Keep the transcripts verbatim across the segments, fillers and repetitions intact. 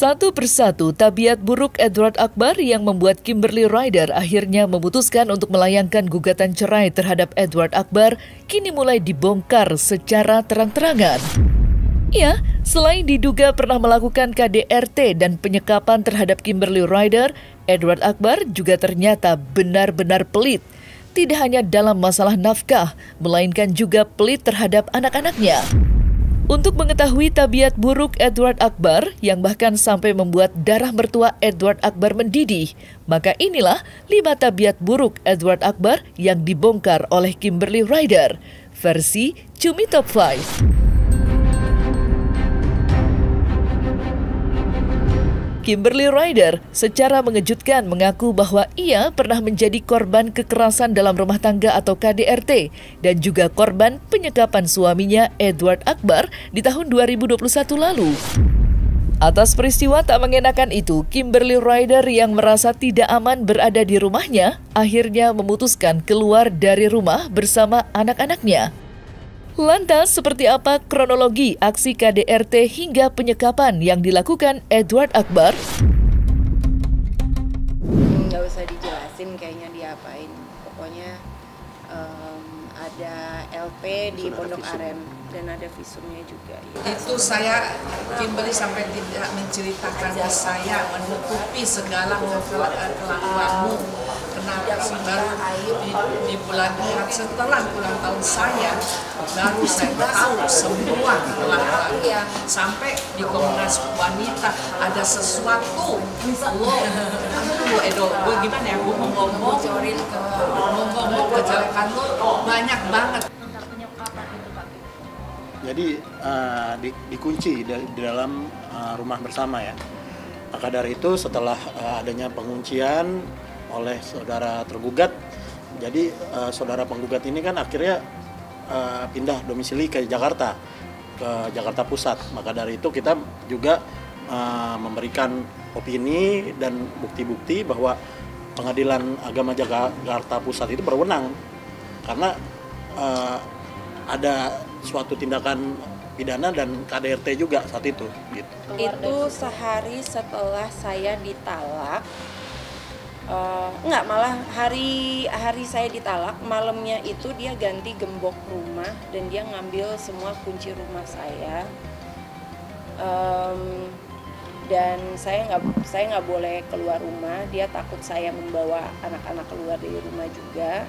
Satu persatu tabiat buruk Edward Akbar yang membuat Kimberly Ryder akhirnya memutuskan untuk melayangkan gugatan cerai terhadap Edward Akbar kini mulai dibongkar secara terang-terangan. Ya, selain diduga pernah melakukan K D R T dan penyekapan terhadap Kimberly Ryder, Edward Akbar juga ternyata benar-benar pelit. Tidak hanya dalam masalah nafkah, melainkan juga pelit terhadap anak-anaknya. Untuk mengetahui tabiat buruk Edward Akbar yang bahkan sampai membuat darah mertua Edward Akbar mendidih, maka inilah lima tabiat buruk Edward Akbar yang dibongkar oleh Kimberly Ryder, versi Cumi Top lima. Kimberly Ryder secara mengejutkan mengaku bahwa ia pernah menjadi korban kekerasan dalam rumah tangga atau K D R T dan juga korban penyekapan suaminya Edward Akbar di tahun dua ribu dua puluh satu lalu. Atas peristiwa tak mengenakan itu, Kimberly Ryder yang merasa tidak aman berada di rumahnya akhirnya memutuskan keluar dari rumah bersama anak-anaknya. Lantas, seperti apa kronologi aksi K D R T hingga penyekapan yang dilakukan Edward Akbar? Nggak usah dijelasin kayaknya diapain. Pokoknya um, ada L P di Pondok Aren dan ada visumnya juga. Ya. Itu saya, Kimberly sampai tidak menceritakan ke saya, menutupi segala kelakuanmu. Kenapa sih baru di, di bulan Maret setelah ulang tahun saya, baru saya tahu semua kelakuannya. Sampai di Komnas Wanita ada sesuatu. Wow, aduh Edo, gue gimana ya, gue mau ngomong, ngomong kejelekan lo banyak banget. Jadi uh, di, dikunci di, di dalam uh, rumah bersama ya. Maka dari itu setelah uh, adanya penguncian oleh saudara tergugat, jadi uh, saudara penggugat ini kan akhirnya uh, pindah domisili ke Jakarta, ke Jakarta Pusat. Maka dari itu kita juga uh, memberikan opini dan bukti-bukti bahwa Pengadilan Agama Jakarta Pusat itu berwenang karena uh, ada suatu tindakan pidana dan K D R T juga saat itu. Gitu. Itu sehari setelah saya ditalak. Uh, enggak, malah hari hari saya ditalak, malamnya itu dia ganti gembok rumah dan dia ngambil semua kunci rumah saya. Um, dan saya nggak saya nggak boleh keluar rumah. Dia takut saya membawa anak-anak keluar dari rumah juga.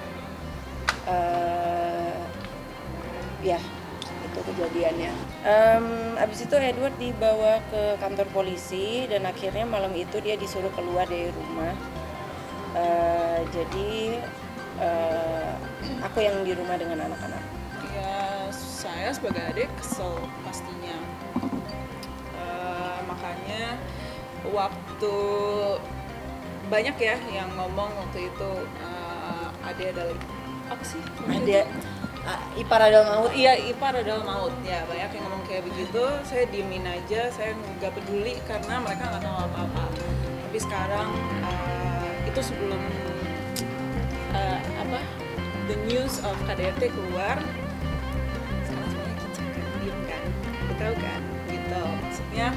Uh, ya. Itu kejadiannya. Um, abis itu Edward dibawa ke kantor polisi dan akhirnya malam itu dia disuruh keluar dari rumah. Uh, jadi uh, aku yang di rumah dengan anak-anak. Ya, saya sebagai adik kesel pastinya. Uh, makanya waktu banyak ya yang ngomong waktu itu uh, adik adalah apa sih? Ada ipar adalah maut. Iya, ipar adalah maut. Ya, banyak yang ngomong kayak begitu. Saya diemin aja, saya nggak peduli karena mereka nggak tahu apa-apa. Tapi sekarang uh, itu sebelum uh, apa the news of K D R T keluar, sekarang semuanya kicau kan, diem kan, kita tahu kan, gitu. Maksudnya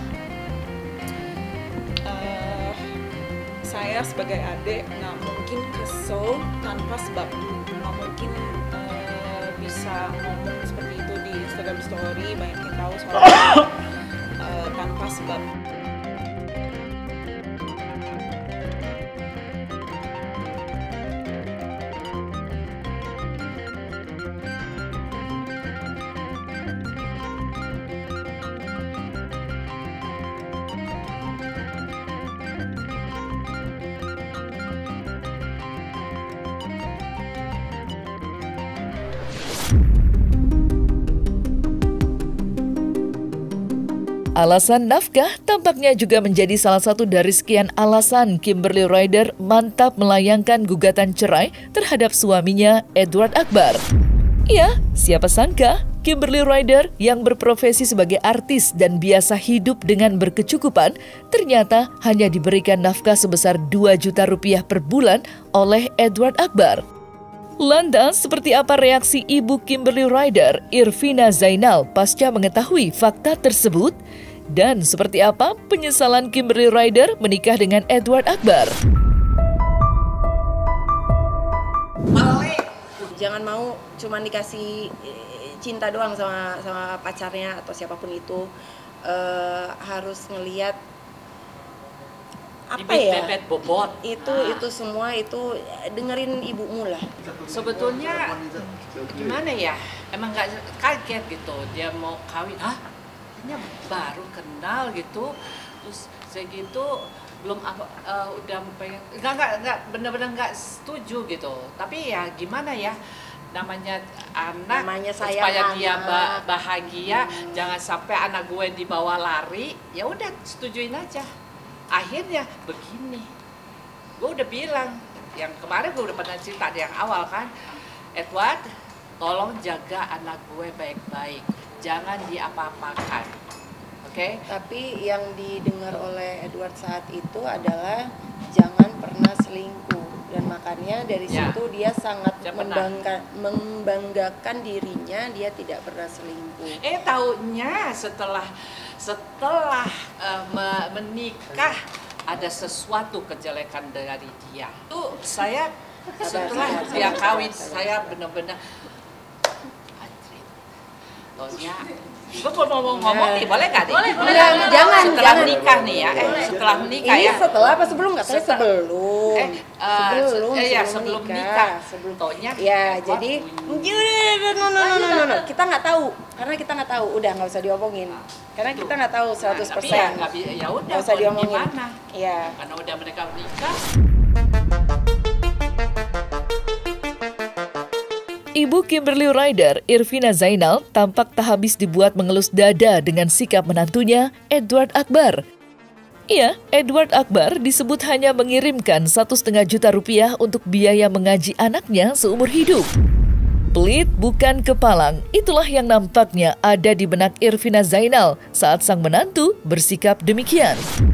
uh, saya sebagai adik nggak mungkin kesel tanpa sebab, nggak mungkin bisa ngomong seperti itu di Instagram Story, banyak yang tahu soal uh, tanpa sebab. Alasan nafkah tampaknya juga menjadi salah satu dari sekian alasan Kimberly Ryder mantap melayangkan gugatan cerai terhadap suaminya Edward Akbar. Ya, siapa sangka Kimberly Ryder yang berprofesi sebagai artis dan biasa hidup dengan berkecukupan ternyata hanya diberikan nafkah sebesar dua juta rupiah per bulan oleh Edward Akbar. Lantas, seperti apa reaksi ibu Kimberly Ryder, Irvina Zainal, pasca mengetahui fakta tersebut? Dan seperti apa penyesalan Kimberly Rider menikah dengan Edward Akbar? Jangan mau cuma dikasih cinta doang sama sama pacarnya atau siapapun itu, uh, harus ngelihat apa ya? Bebet bobot. Itu ah. itu semua itu dengerin ibumu lah. Sebetulnya gimana ya? Emang nggak kaget gitu dia mau kawin. Hah? Ini baru kenal gitu. Terus segitu belum apa uh, udah pengen nggak nggak nggak benar-benar nggak setuju gitu, tapi ya gimana ya, namanya anak namanya supaya dia anak. bahagia, hmm. jangan sampai anak gue dibawa lari, ya udah setujuin aja. Akhirnya begini, gue udah bilang yang kemarin gue udah pernah cerita di yang awal kan, Edward tolong jaga anak gue baik-baik, jangan diapa-apakan. Oke. Okay. Tapi yang didengar oleh Edward saat itu adalah jangan pernah selingkuh, dan makanya dari ya. situ dia sangat membangga, membanggakan dirinya dia tidak pernah selingkuh. Eh taunya setelah setelah uh, menikah ada sesuatu kejelekan dari dia. Tuh saya setelah dia kawin saya benar-benar Taunya gue mau ngomong-ngomong nih, boleh gak nih? Boleh, boleh. Jangan, jangan. Setelah menikah nih ya, eh setelah menikah ini ya. Ini setelah apa sebelum? Nggak tahu sebelum. Eh, uh, sebelum, eh, ya, sebelum, sebelum menikah. nikah. Sebelum Taunya. Ya, jadi, no, no, no, no, no, no. Kita nggak tahu, karena kita nggak tahu. Udah nggak usah diomongin. Karena kita nggak tahu seratus persen. Nah, tapi ya, ya udah. Nggak usah diomongin. Gimana? Iya. Karena udah mereka menikah. Ibu Kimberly Rider, Irvina Zainal, tampak tak habis dibuat mengelus dada dengan sikap menantunya, Edward Akbar. Iya, Edward Akbar disebut hanya mengirimkan satu setengah juta rupiah untuk biaya mengaji anaknya seumur hidup. Pelit bukan kepalang, itulah yang nampaknya ada di benak Irvina Zainal saat sang menantu bersikap demikian.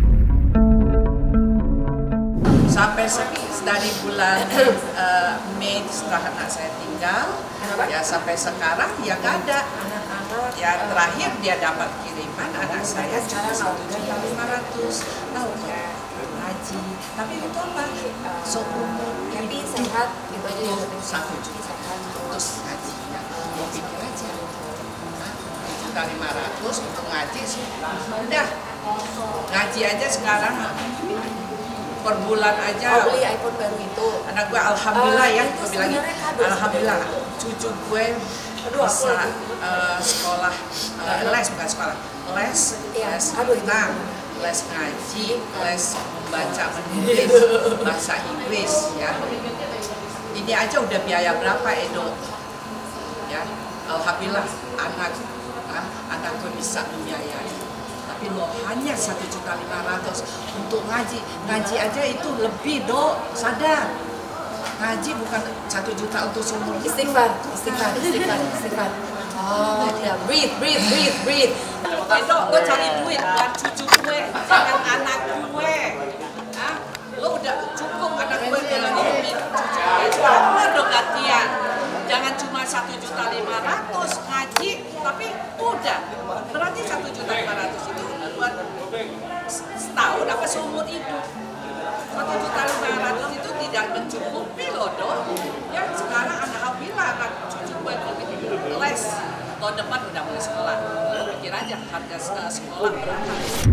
Sampai dari bulan uh, Mei setelah anak saya tinggal, ya sampai sekarang ya nggak ada. Ya terakhir dia dapat kiriman anak saya cuma satu juta lima ratus, tahu ya ngaji. Tapi itu apa? Seumur tapi sehat gitu aja yang penting satu juta terus ngaji. Ya, mau pikir aja. satu juta lima ratus untuk ngaji, udah ngaji aja sekarang. Per bulan aja. Oh, beli iPhone baru itu. Anak gue alhamdulillah uh, ya, gue bilang alhamdulillah cucu gue bisa uh, sekolah uh, les bukan sekolah, les ya, les renang, les ngaji, les membaca menulis bahasa Inggris ya. Ini aja udah biaya berapa Edo? Ya, alhamdulillah anak ah, anak gue bisa membiayai. Tapi lo hanya satu juta lima ratus untuk ngaji, ngaji aja itu lebih dok, sadar. Ngaji bukan satu juta untuk seumur hidup. Istighfar, istighfar, istighfar, istighfar. Oh, ya, breathe, breathe, breathe, breathe. Eh dok, lo cari duit buat cucu gue, jangan anak gue. Hah? Lo udah cukup anak gue dalam hidupin cucu gue. Keluar dong gantian. Jangan cuma satu juta lima ratus ngaji, tapi udah berarti satu juta lima ratus itu buat setahun apa seumur hidup. Satu juta lima ratus itu tidak mencukupi loh dong. Ya sekarang anak alhamdulillah anak cucu gue les tahun depan udah mulai sekolah. Lo pikir aja harga sekolah berapa.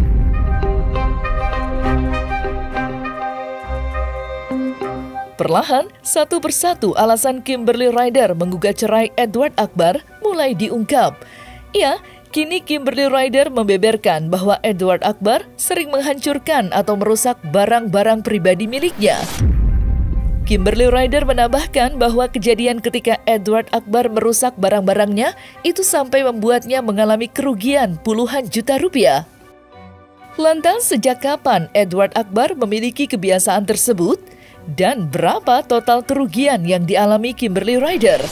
Perlahan, satu persatu alasan Kimberly Rider menggugat cerai Edward Akbar mulai diungkap. Ya, kini Kimberly Rider membeberkan bahwa Edward Akbar sering menghancurkan atau merusak barang-barang pribadi miliknya. Kimberly Rider menambahkan bahwa kejadian ketika Edward Akbar merusak barang-barangnya itu sampai membuatnya mengalami kerugian puluhan juta rupiah. Lantas, sejak kapan Edward Akbar memiliki kebiasaan tersebut? Dan berapa total kerugian yang dialami Kimberly Rider?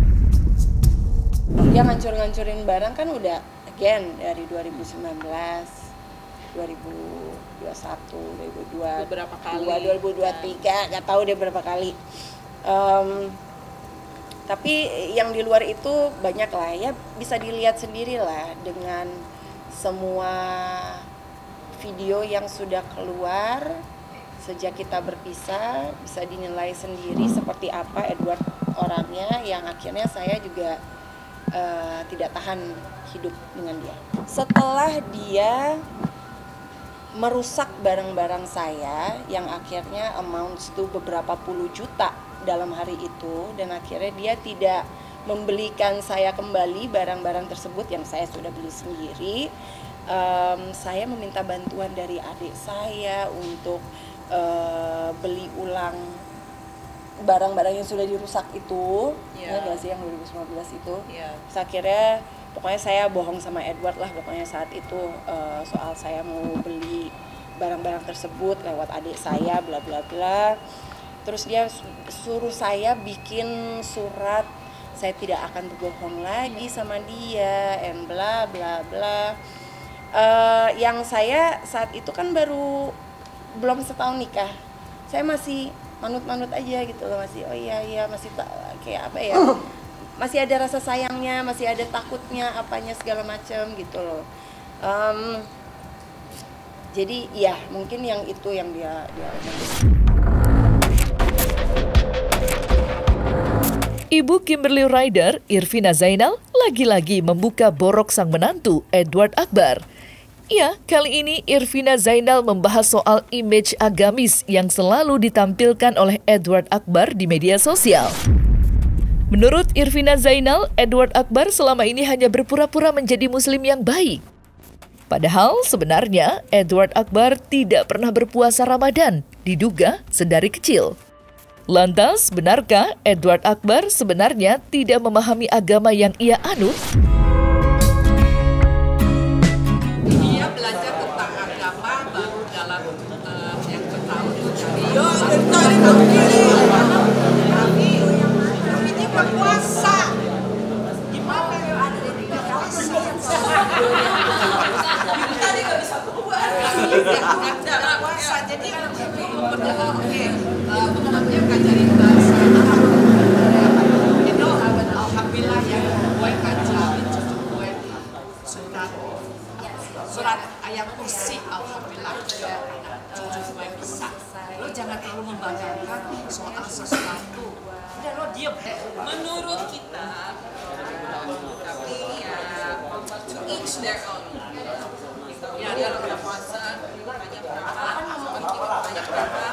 Dia ngancur-ngancurin barang kan udah again dari dua ribu sembilan belas, dua ribu dua puluh satu, dua ribu dua puluh dua, beberapa kali. dua ribu dua puluh tiga, nggak tahu dia berapa kali. Um, tapi yang di luar itu banyak lah ya, bisa dilihat sendiri lah dengan semua video yang sudah keluar sejak kita berpisah bisa dinilai sendiri seperti apa Edward orangnya, yang akhirnya saya juga uh, tidak tahan hidup dengan dia. Setelah dia merusak barang-barang saya yang akhirnya amounts to beberapa puluh juta dalam hari itu, dan akhirnya dia tidak membelikan saya kembali barang-barang tersebut yang saya sudah beli sendiri. Um, saya meminta bantuan dari adik saya untuk uh, beli ulang barang-barang yang sudah dirusak itu, yeah. Ya nggak sih, yang dua ribu sembilan belas itu. Yeah. Terus akhirnya pokoknya saya bohong sama Edward lah pokoknya saat itu uh, soal saya mau beli barang-barang tersebut lewat adik saya, bla bla bla. Terus dia suruh saya bikin surat saya tidak akan berbohong lagi sama dia, and bla bla bla. Uh, yang saya saat itu kan baru belum setahun nikah, saya masih manut-manut aja gitu loh, masih oh iya iya masih tak kayak apa ya, masih ada rasa sayangnya, masih ada takutnya apanya segala macam gitu loh. Um, jadi ya mungkin yang itu yang dia dia Ibu Kimberly Ryder, Irvina Zainal, lagi-lagi membuka borok sang menantu, Edward Akbar. Ya, kali ini Irvina Zainal membahas soal image agamis yang selalu ditampilkan oleh Edward Akbar di media sosial. Menurut Irvina Zainal, Edward Akbar selama ini hanya berpura-pura menjadi muslim yang baik. Padahal sebenarnya Edward Akbar tidak pernah berpuasa Ramadan, diduga sedari kecil. Lantas, benarkah Edward Akbar sebenarnya tidak memahami agama yang ia anut? Dia belajar tentang agama baru dalam uh, yang bertahun dari yo bertahun kami kami ini berpuasa gimana ya ada di puasa tadi nggak bisa keluar nggak puasa jadi itu memperdalam oke mengenalnya ngajarin bahasa itu alhamdulillah ya gue ngajarin cucu gue surat surat ayat kursi alhamdulillah cucu gue bisa. Lo jangan terlalu membanggakan soal sesuatu, udah lo diem. Menurut kita tapi ya to each their own ya, dia udah puasa banyak berapa banyak berapa